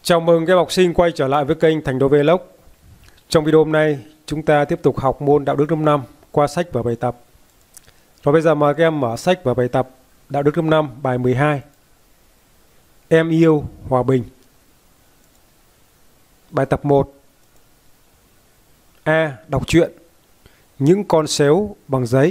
Chào mừng các em học sinh quay trở lại với kênh Thành Đô Vlog. Trong video hôm nay, chúng ta tiếp tục học môn Đạo đức lớp 5 qua sách và bài tập. Và bây giờ mời các em mở sách và bài tập Đạo đức lớp 5 bài 12. Em yêu hòa bình. Bài tập 1. A. Đọc truyện. Những con sếu bằng giấy.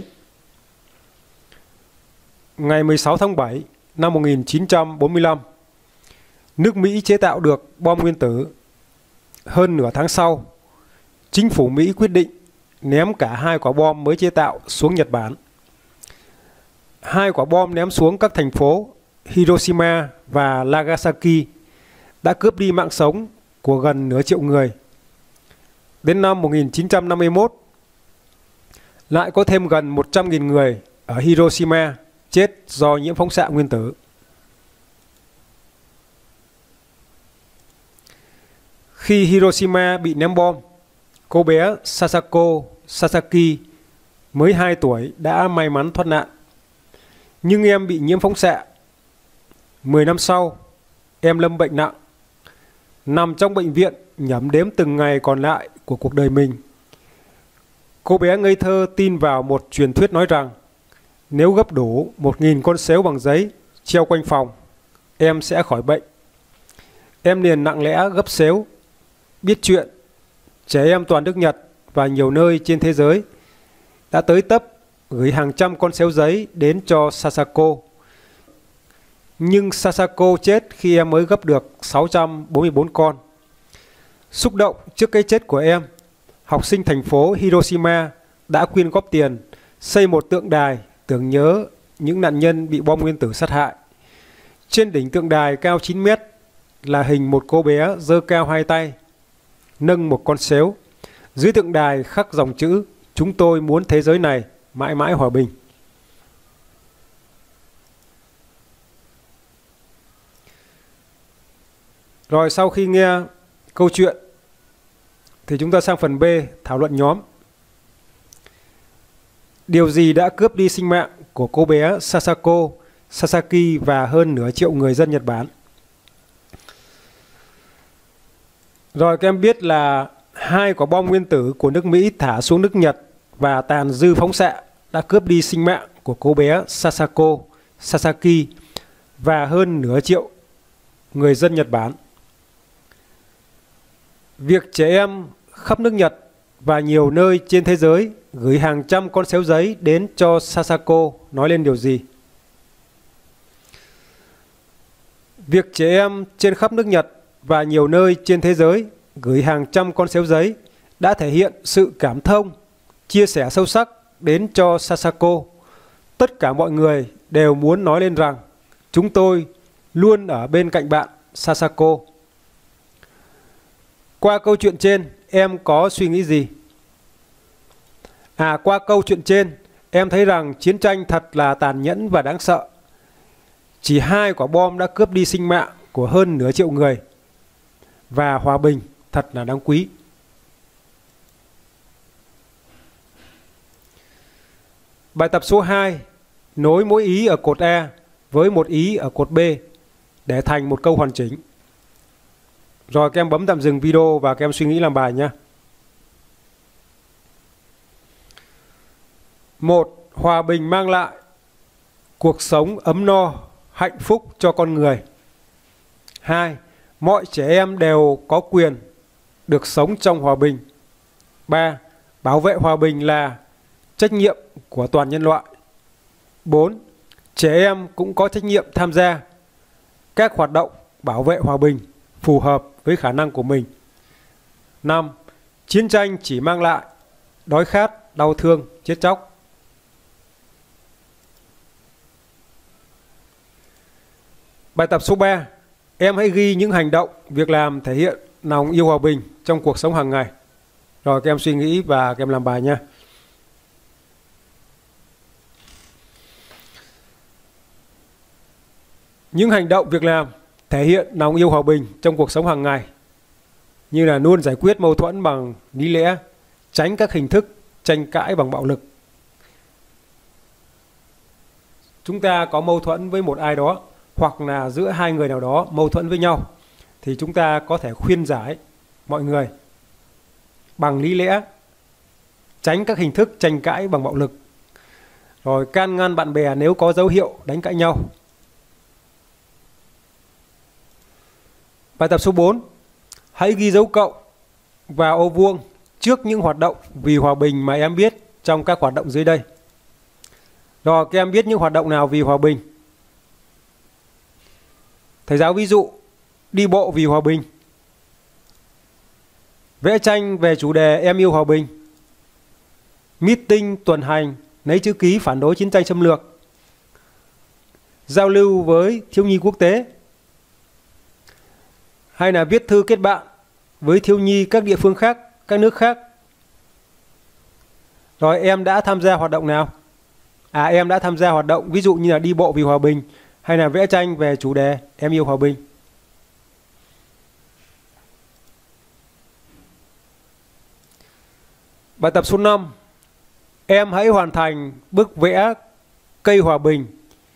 Ngày 16 tháng 7 năm 1945, nước Mỹ chế tạo được bom nguyên tử. Hơn nửa tháng sau, chính phủ Mỹ quyết định ném cả hai quả bom mới chế tạo xuống Nhật Bản. Hai quả bom ném xuống các thành phố Hiroshima và Nagasaki đã cướp đi mạng sống của gần nửa triệu người. Đến năm 1951, lại có thêm gần 100.000 người ở Hiroshima chết do nhiễm phóng xạ nguyên tử. Khi Hiroshima bị ném bom, cô bé Sasako Sasaki mới 2 tuổi đã may mắn thoát nạn. Nhưng em bị nhiễm phóng xạ. 10 năm sau, em lâm bệnh nặng, nằm trong bệnh viện nhẩm đếm từng ngày còn lại của cuộc đời mình. Cô bé ngây thơ tin vào một truyền thuyết nói rằng nếu gấp đủ 1.000 con sếu bằng giấy treo quanh phòng, em sẽ khỏi bệnh. Em liền lặng lẽ gấp sếu. Biết chuyện, trẻ em toàn nước Nhật và nhiều nơi trên thế giới đã tới tấp gửi hàng trăm con sếu giấy đến cho Sasako. Nhưng Sasako chết khi em mới gấp được 644 con. Xúc động trước cái chết của em, học sinh thành phố Hiroshima đã quyên góp tiền xây một tượng đài tưởng nhớ những nạn nhân bị bom nguyên tử sát hại. Trên đỉnh tượng đài cao 9 mét là hình một cô bé giơ cao hai tay, nâng một con sếu. Dưới tượng đài khắc dòng chữ: chúng tôi muốn thế giới này mãi mãi hòa bình. Rồi sau khi nghe câu chuyện thì chúng ta sang phần B, thảo luận nhóm. Điều gì đã cướp đi sinh mạng của cô bé Sasako Sasaki và hơn nửa triệu người dân Nhật Bản? Rồi các em biết là hai quả bom nguyên tử của nước Mỹ thả xuống nước Nhật và tàn dư phóng xạ đã cướp đi sinh mạng của cô bé Sasako Sasaki và hơn nửa triệu người dân Nhật Bản. Việc trẻ em khắp nước Nhật và nhiều nơi trên thế giới gửi hàng trăm con sếu giấy đến cho Sasako nói lên điều gì? Việc trẻ em trên khắp nước Nhật và nhiều nơi trên thế giới gửi hàng trăm con sếu giấy đã thể hiện sự cảm thông, chia sẻ sâu sắc đến cho Sasako. Tất cả mọi người đều muốn nói lên rằng chúng tôi luôn ở bên cạnh bạn, Sasako. Qua câu chuyện trên, em có suy nghĩ gì? Qua câu chuyện trên, em thấy rằng chiến tranh thật là tàn nhẫn và đáng sợ. Chỉ hai quả bom đã cướp đi sinh mạng của hơn nửa triệu người. Và hòa bình thật là đáng quý. Bài tập số 2. Nối mỗi ý ở cột A với một ý ở cột B để thành một câu hoàn chỉnh. Rồi các em bấm tạm dừng video và các em suy nghĩ làm bài nhé. 1. Hòa bình mang lại cuộc sống ấm no, hạnh phúc cho con người. 2. Mọi trẻ em đều có quyền được sống trong hòa bình. 3. Bảo vệ hòa bình là trách nhiệm của toàn nhân loại. 4. Trẻ em cũng có trách nhiệm tham gia các hoạt động bảo vệ hòa bình phù hợp với khả năng của mình. 5. Chiến tranh chỉ mang lại đói khát, đau thương, chết chóc. Bài tập số 3. Em hãy ghi những hành động, việc làm thể hiện lòng yêu hòa bình trong cuộc sống hàng ngày. Rồi các em suy nghĩ và các em làm bài nha. Những hành động, việc làm thể hiện lòng yêu hòa bình trong cuộc sống hàng ngày, như là luôn giải quyết mâu thuẫn bằng lý lẽ, tránh các hình thức tranh cãi bằng bạo lực. Chúng ta có mâu thuẫn với một ai đó, hoặc là giữa hai người nào đó mâu thuẫn với nhau, thì chúng ta có thể khuyên giải mọi người bằng lý lẽ, tránh các hình thức tranh cãi bằng bạo lực, rồi can ngăn bạn bè nếu có dấu hiệu đánh cãi nhau. Bài tập số 4. Hãy ghi dấu cộng và ô vuông trước những hoạt động vì hòa bình mà em biết trong các hoạt động dưới đây. Rồi, các em biết những hoạt động nào vì hòa bình? Thầy giáo ví dụ: đi bộ vì hòa bình, vẽ tranh về chủ đề em yêu hòa bình, meeting tuần hành lấy chữ ký phản đối chiến tranh xâm lược, giao lưu với thiếu nhi quốc tế, hay là viết thư kết bạn với thiếu nhi các địa phương khác, các nước khác. Rồi, em đã tham gia hoạt động nào? Em đã tham gia hoạt động ví dụ như là đi bộ vì hòa bình hay là vẽ tranh về chủ đề em yêu hòa bình. Bài tập số 5. Em hãy hoàn thành bức vẽ cây hòa bình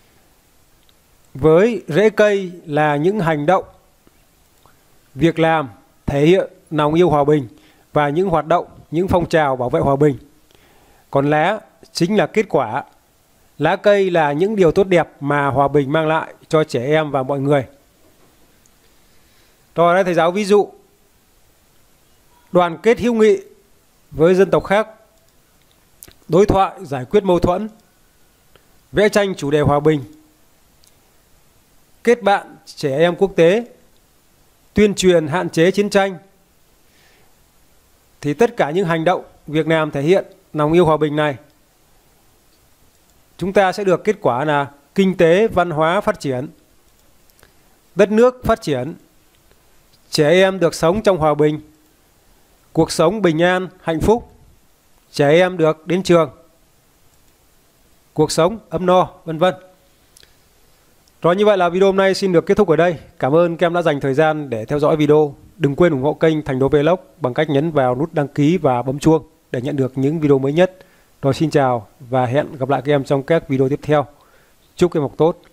với rễ cây là những hành động, việc làm thể hiện lòng yêu hòa bình và những hoạt động, những phong trào bảo vệ hòa bình. Còn lá chính là kết quả. Lá cây là những điều tốt đẹp mà hòa bình mang lại cho trẻ em và mọi người. Rồi đây thầy giáo ví dụ: đoàn kết hữu nghị với dân tộc khác, đối thoại giải quyết mâu thuẫn, vẽ tranh chủ đề hòa bình, kết bạn trẻ em quốc tế, tuyên truyền hạn chế chiến tranh. Thì tất cả những hành động, việc làm thể hiện lòng yêu hòa bình này, chúng ta sẽ được kết quả là kinh tế, văn hóa phát triển, đất nước phát triển, trẻ em được sống trong hòa bình, cuộc sống bình an, hạnh phúc, trẻ em được đến trường, cuộc sống ấm no, vân vân. Rồi, như vậy là video hôm nay xin được kết thúc ở đây. Cảm ơn các em đã dành thời gian để theo dõi video. Đừng quên ủng hộ kênh Thành Đô Vlog bằng cách nhấn vào nút đăng ký và bấm chuông để nhận được những video mới nhất. Rồi, xin chào và hẹn gặp lại các em trong các video tiếp theo. Chúc các em học tốt.